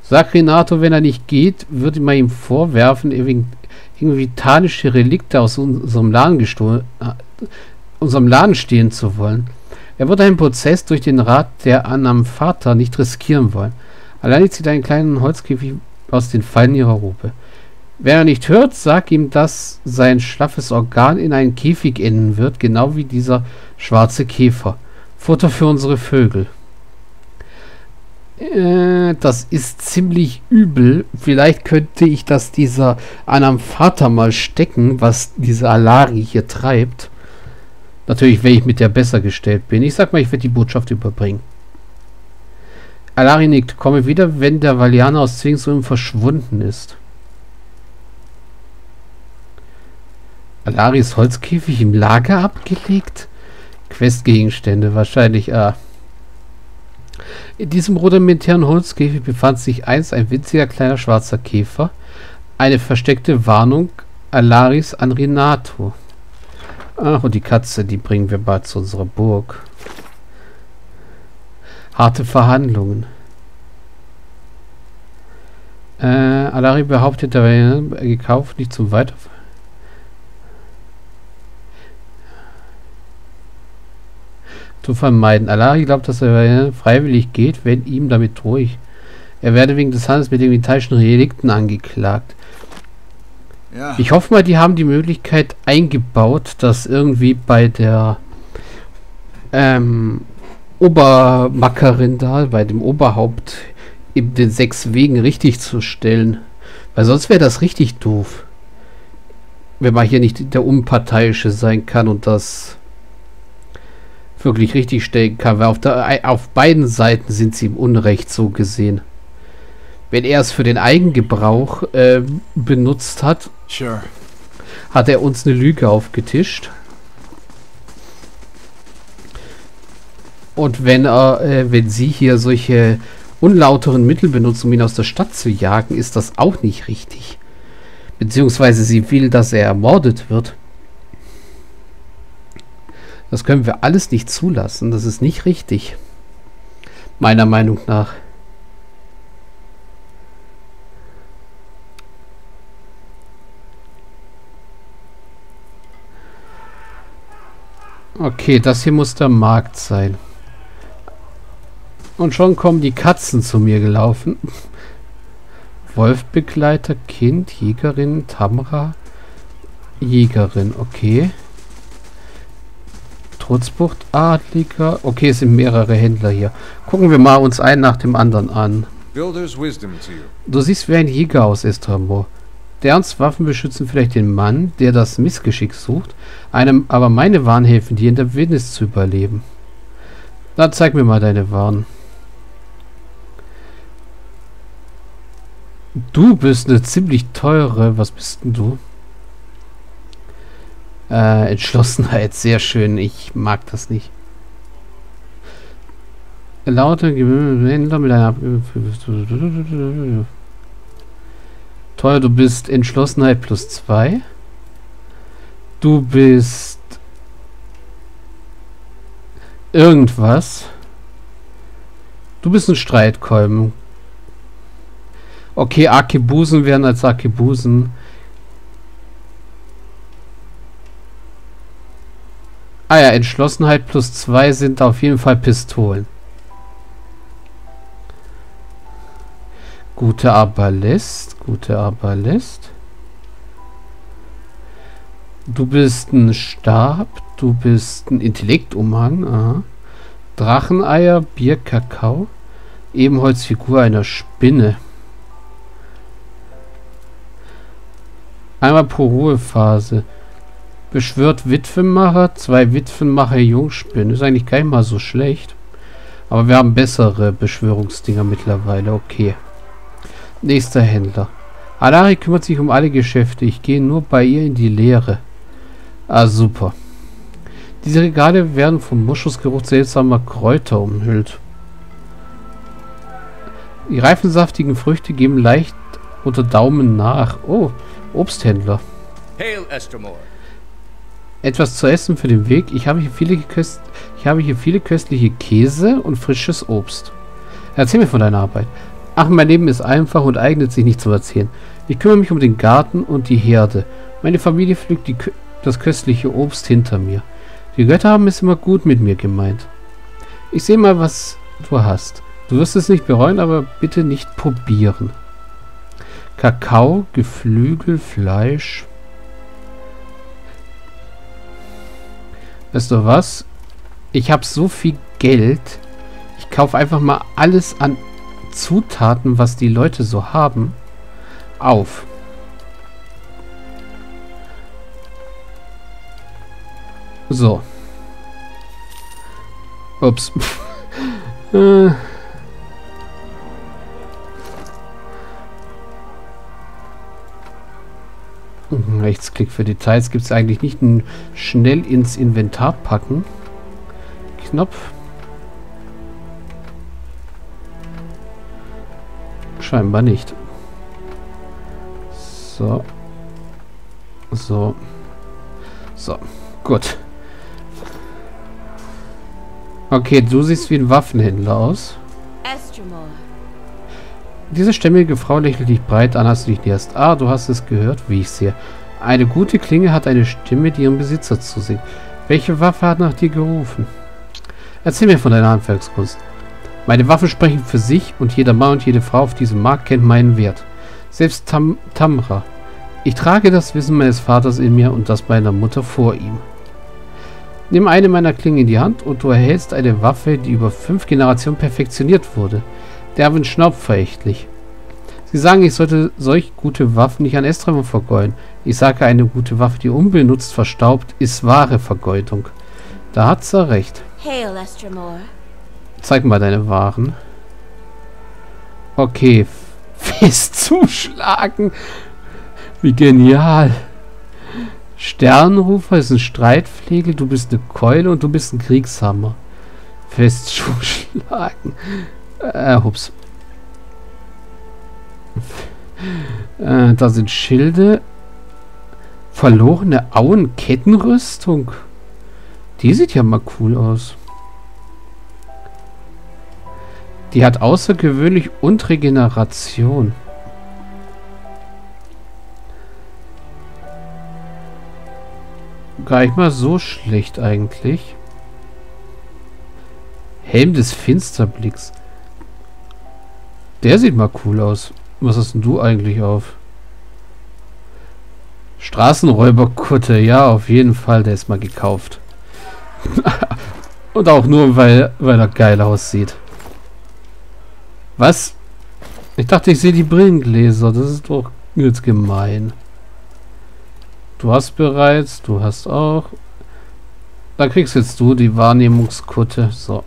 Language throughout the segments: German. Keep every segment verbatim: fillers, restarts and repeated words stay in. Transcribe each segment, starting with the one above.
Sag Renato, wenn er nicht geht, würde man ihm vorwerfen, irgendwie tanische Relikte aus unserem Laden gestohlen, äh, unserem Laden stehlen zu wollen. Er wird einen Prozess durch den Rat der Anamphata nicht riskieren wollen. Allein zieht einen kleinen Holzkäfig aus den Fallen ihrer Robe. Wenn er nicht hört, sag ihm, dass sein schlaffes Organ in einen Käfig enden wird, genau wie dieser schwarze Käfer. Futter für unsere Vögel. Äh, das ist ziemlich übel. Vielleicht könnte ich das dieser Anamphata mal stecken, was diese Alari hier treibt. Natürlich, wenn ich mit der besser gestellt bin. Ich sag mal, ich werde die Botschaft überbringen. Alari nickt. Komme wieder, wenn der Valianer aus Zwingsuim verschwunden ist. Alaris Holzkäfig im Lager abgelegt? Questgegenstände, wahrscheinlich, ah. In diesem rudimentären Holzkäfig befand sich einst ein winziger kleiner schwarzer Käfer. Eine versteckte Warnung Alaris an Renato. Ach, und die Katze, die bringen wir bald zu unserer Burg. Harte Verhandlungen. Äh, Alari behauptet, er wäre gekauft, nicht zum Weiterverkaufen. Zu vermeiden. Alari glaubt, dass er freiwillig geht, wenn ihm damit ruhig. Er werde wegen des Handels mit den metallischen Relikten angeklagt. Ja. Ich hoffe mal, die haben die Möglichkeit eingebaut, dass irgendwie bei der ähm, Obermackerin da, bei dem Oberhaupt, eben den sechs Wegen richtig zu stellen. Weil sonst wäre das richtig doof. Wenn man hier nicht der Unparteiische sein kann und das wirklich richtig stellen kann, weil auf, der, auf beiden Seiten sind sie im Unrecht so gesehen. Wenn er es für den Eigengebrauch äh, benutzt hat, sure, hat er uns eine Lüge aufgetischt. Und wenn er, äh, wenn sie hier solche unlauteren Mittel benutzt, um ihn aus der Stadt zu jagen, ist das auch nicht richtig. Beziehungsweise sie will, dass er ermordet wird. Das können wir alles nicht zulassen. Das ist nicht richtig. Meiner Meinung nach. Okay, das hier muss der Markt sein. Und schon kommen die Katzen zu mir gelaufen. Wolfbegleiter, Kind, Jägerin, Tamra. Jägerin, okay. Trutzbucht, Adliger. Okay, es sind mehrere Händler hier. Gucken wir mal uns einen nach dem anderen an. Du siehst wie ein Jäger aus, Estramo. Derns Waffen beschützen vielleicht den Mann, der das Missgeschick sucht, einem aber meine Waren helfen, dir in der Wildnis zu überleben. Na, zeig mir mal deine Waren. Du bist eine ziemlich teure. Was bist denn du? Äh, Entschlossenheit, sehr schön. Ich mag das nicht. Lauter Händler mit einer teuer, du bist Entschlossenheit plus zwei. Du bist irgendwas. Du bist ein Streitkolben. Okay, Arkebusen werden als Arkebusen. Ah ja, Entschlossenheit plus zwei sind auf jeden Fall Pistolen. Gute Arbalest, gute Arbalest. Du bist ein Stab, du bist ein Intellektumhang. Aha. Dracheneier, Bier, Kakao. Ebenholzfigur einer Spinne. Einmal pro Ruhephase. Beschwört Witwenmacher, zwei Witwenmacher Jungspinnen. Ist eigentlich gar nicht mal so schlecht. Aber wir haben bessere Beschwörungsdinger mittlerweile. Okay. Nächster Händler. Alari kümmert sich um alle Geschäfte. Ich gehe nur bei ihr in die Lehre. Ah, super. Diese Regale werden vom Moschusgeruch seltsamer Kräuter umhüllt. Die reifen, saftigen Früchte geben leicht unter Daumen nach. Oh, Obsthändler. Hail, Estramo. Etwas zu essen für den Weg. Ich habe hier viele Köst ich habe hier viele köstliche Käse und frisches Obst. Erzähl mir von deiner Arbeit. Ach, mein Leben ist einfach und eignet sich nicht zum Erzählen. Ich kümmere mich um den Garten und die Herde. Meine Familie pflückt die, das köstliche Obst hinter mir. Die Götter haben es immer gut mit mir gemeint. Ich sehe mal, was du hast. Du wirst es nicht bereuen, aber bitte nicht probieren. Kakao, Geflügel, Fleisch. Weißt du was? Ich habe so viel Geld. Ich kaufe einfach mal alles an Zutaten, was die Leute so haben, auf. So. Ups. äh. Rechtsklick für Details gibt es eigentlich nicht. Ein schnell ins Inventar packen. Knopf. Scheinbar nicht. So. So. So. Gut. Okay, du siehst wie ein Waffenhändler aus. Estremor. Diese stämmige Frau lächelt dich breit an, als du dich näherst. Ah, du hast es gehört, wie ich sehe. Eine gute Klinge hat eine Stimme, die ihrem Besitzer zusingt. Welche Waffe hat nach dir gerufen? Erzähl mir von deiner Handwerkskunst. Meine Waffen sprechen für sich und jeder Mann und jede Frau auf diesem Markt kennt meinen Wert. Selbst Tam Tamra. Ich trage das Wissen meines Vaters in mir und das meiner Mutter vor ihm. Nimm eine meiner Klingen in die Hand und du erhältst eine Waffe, die über fünf Generationen perfektioniert wurde. Derwin schnaubt verächtlich. Sie sagen, ich sollte solch gute Waffen nicht an Estremor vergeuden. Ich sage, eine gute Waffe, die unbenutzt verstaubt, ist wahre Vergeudung. Da hat sie recht. Hail, Estremor. Zeig mal deine Waren. Okay. Fest zuschlagen. Wie genial. Sternrufer ist ein Streitflegel, du bist eine Keule und du bist ein Kriegshammer. Fest zuschlagen. Äh, hups. Äh, da sind Schilde. Verlorene Auen-Kettenrüstung. Die sieht ja mal cool aus. Die hat außergewöhnlich und Regeneration. Gar nicht mal so schlecht eigentlich. Helm des Finsterblicks. Der sieht mal cool aus. Was hast denn du eigentlich auf? Straßenräuberkutte. Ja, auf jeden Fall. Der ist mal gekauft. Und auch nur, weil, weil er geil aussieht. Was? Ich dachte, ich sehe die Brillengläser. Das ist doch jetzt gemein. Du hast bereits. Du hast auch. Da kriegst jetzt du die Wahrnehmungskutte. So.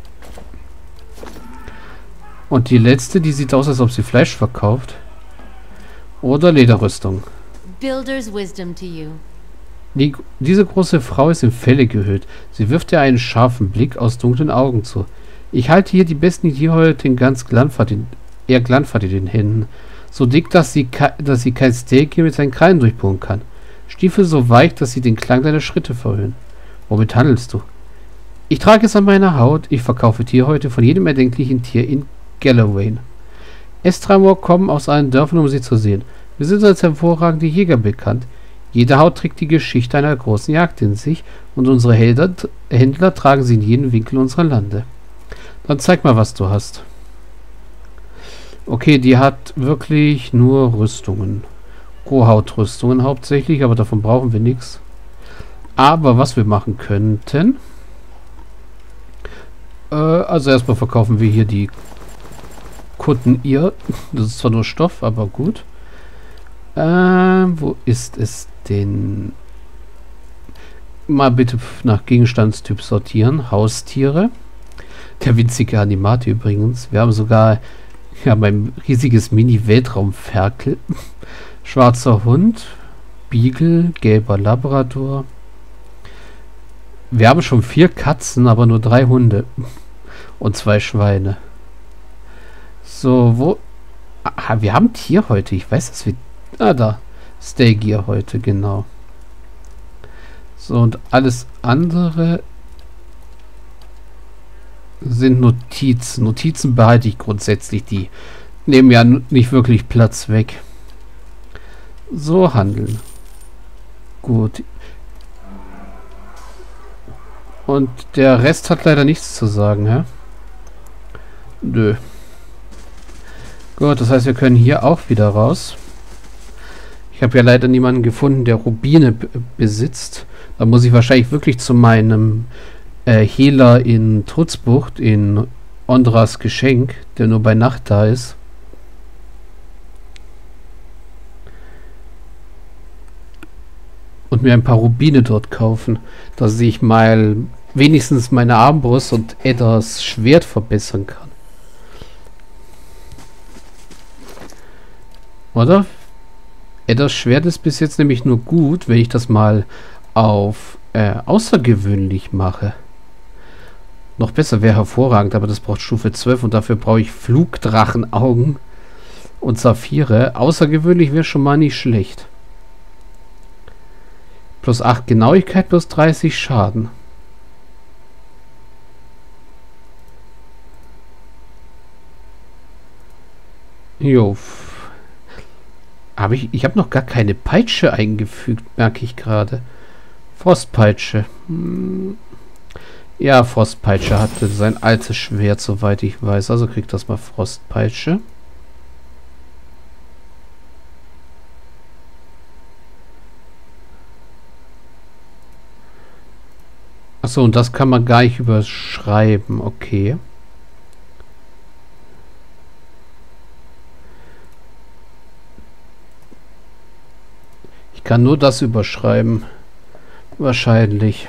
Und die letzte, die sieht aus, als ob sie Fleisch verkauft. Oder Lederrüstung. Builder's wisdom to you. Die, diese große Frau ist in Felle gehüllt. Sie wirft dir einen scharfen Blick aus dunklen Augen zu. Ich halte hier die besten Tierhäute in ganz Glanfahrt in, eher Glanfahrt in den Händen. So dick, dass sie, dass sie kein Steak hier mit seinen Krallen durchbohren kann. Stiefel so weich, dass sie den Klang deiner Schritte verhöhnen. Womit handelst du? Ich trage es an meiner Haut. Ich verkaufe Tierhäute von jedem erdenklichen Tier in Galloway. Estremor kommen aus allen Dörfern, um sie zu sehen. Wir sind als hervorragende Jäger bekannt. Jede Haut trägt die Geschichte einer großen Jagd in sich und unsere Helder, Händler tragen sie in jeden Winkel unserer Lande. Dann zeig mal, was du hast. Okay, die hat wirklich nur Rüstungen. Rohhautrüstungen hauptsächlich, aber davon brauchen wir nichts. Aber was wir machen könnten... Äh, also erstmal verkaufen wir hier die Kutten ihr. Das ist zwar nur Stoff, aber gut. Äh, wo ist es denn? Mal bitte nach Gegenstandstyp sortieren. Haustiere. Der winzige Animate übrigens. Wir haben sogar ja, mein riesiges Mini-Weltraumferkel. Schwarzer Hund. Beagle. Gelber Labrador. Wir haben schon vier Katzen, aber nur drei Hunde. Und zwei Schweine. So, wo... Ah, wir haben Tier heute. Ich weiß, dass wir... Ah, da. Stay-Gear heute, genau. So, und alles andere sind Notizen. Notizen behalte ich grundsätzlich. Die nehmen ja nicht wirklich Platz weg. So handeln. Gut. Und der Rest hat leider nichts zu sagen, hä? Nö. Gut, das heißt, wir können hier auch wieder raus. Ich habe ja leider niemanden gefunden, der Rubine besitzt. Da muss ich wahrscheinlich wirklich zu meinem äh, Hehler in Trutzbucht, in Ondras Geschenk, der nur bei Nacht da ist. Und mir ein paar Rubine dort kaufen, dass ich mal wenigstens meine Armbrust und Edders Schwert verbessern kann. Oder? Edders Schwert ist bis jetzt nämlich nur gut, wenn ich das mal auf äh, außergewöhnlich mache. Noch besser wäre hervorragend, aber das braucht Stufe zwölf und dafür brauche ich Flugdrachenaugen und Saphire. Außergewöhnlich wäre schon mal nicht schlecht. Plus acht Genauigkeit, plus dreißig Schaden. Jo. Aber ich, ich habe noch gar keine Peitsche eingefügt, merke ich gerade. Frostpeitsche. Hm. Ja, Frostpeitsche hatte sein altes Schwert, soweit ich weiß. Also kriegt das mal Frostpeitsche. Achso, und das kann man gar nicht überschreiben. Okay. Ich kann nur das überschreiben. Wahrscheinlich.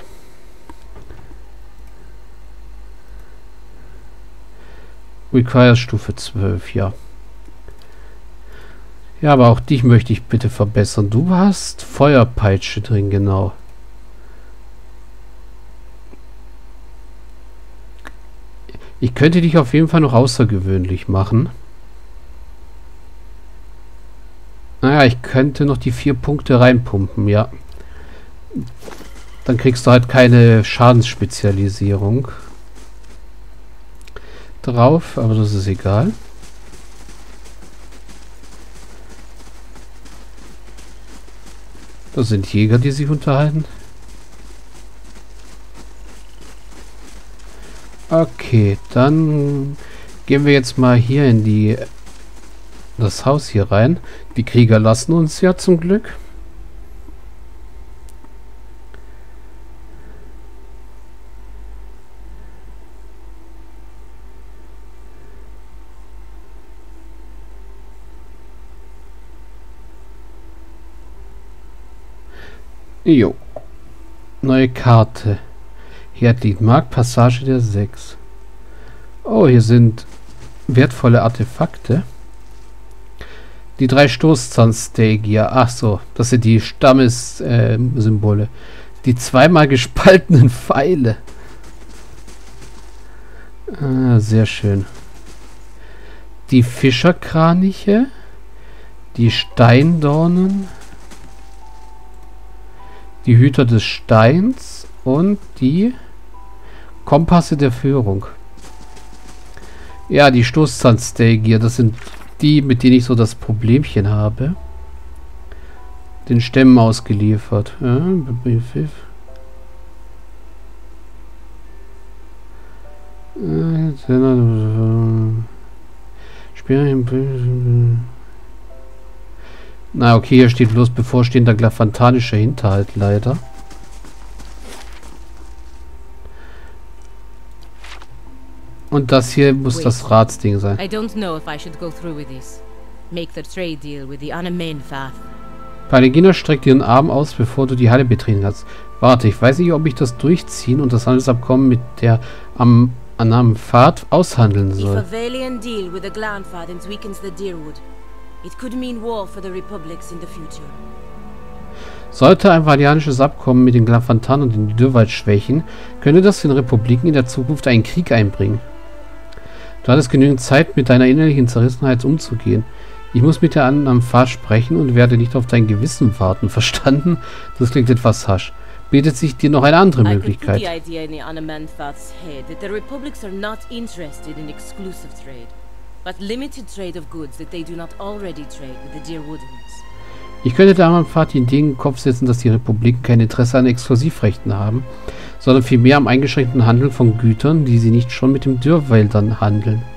Requires Stufe zwölf, ja. Ja, aber auch dich möchte ich bitte verbessern. Du hast Feuerpeitsche drin, genau. Ich könnte dich auf jeden Fall noch außergewöhnlich machen. Naja, ich könnte noch die vier Punkte reinpumpen, ja. Dann kriegst du halt keine Schadensspezialisierung drauf, aber das ist egal. Das sind Jäger, die sich unterhalten. Okay, dann gehen wir jetzt mal hier in die das Haus hier rein. Die Krieger lassen uns ja zum Glück. Jo. Neue Karte. Herdlied Markt, Passage der sechs. Oh, hier sind wertvolle Artefakte. Die drei Stoßzahnstegier. Ach so, das sind die Stammessymbole. Äh, die zweimal gespaltenen Pfeile. Ah, sehr schön. Die Fischerkraniche. Die Steindornen. Die Hüter des Steins. Und die Kompasse der Führung. Ja, die Stoßzahnstegier, das sind die, mit denen ich so das Problemchen habe. Den Stämmen ausgeliefert. Ja, Na, okay, hier steht bloß bevorstehender glafantanischer Hinterhalt, leider. Und das hier muss Wait. das Ratsding sein. I don't know if I should go through with this. Make the trade deal with the Anamenfath. Pallegina streckt ihren Arm aus, bevor du die Halle betreten kannst. Warte, ich weiß nicht, ob ich das durchziehen und das Handelsabkommen mit der am Anamenfath aushandeln soll. If a Valiant deal with the Glanfathens weakens the Deerwood, it could mean war for the Republics in the future. Sollte ein valianisches Abkommen mit den Glanfathan und den Dürrwald schwächen, könnte das den Republiken in der Zukunft einen Krieg einbringen. Du hattest genügend Zeit, mit deiner innerlichen Zerrissenheit umzugehen. Ich muss mit der anderen Pfad sprechen und werde nicht auf dein Gewissen warten. Verstanden? Das klingt etwas harsch. Bietet sich dir noch eine andere Möglichkeit. but limited trade of goods that they do not already trade with the Dear Woodens. Ich könnte Damanfahrt die Idee in den Kopf setzen, dass die Republiken kein Interesse an Exklusivrechten haben, sondern vielmehr am eingeschränkten Handeln von Gütern, die sie nicht schon mit den Dürrwäldern handeln.